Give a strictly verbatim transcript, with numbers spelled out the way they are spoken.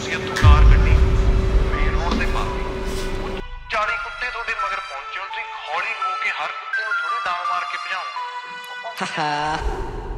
ਤੁਸੀਂ ਇੱਥੋਂ ਕਾਰ ਕੱਢੀ ਮੇਨ ਰੋਡ ਤੇ ਪਾਤੀ, ਚਾਲੀ ਕੁੱਤੇ ਤੁਹਾਡੇ ਮਗਰ ਪਹੁੰਚੇ, ਤੁਸੀਂ ਹੌਲੀ ਹੋ ਕੇ ਹਰ ਕੁੱਤੇ ਨੂੰ ਥੋੜੀ ਡਾਂਗ ਮਾਰ ਕੇ ਭਜਾਓਗੇ।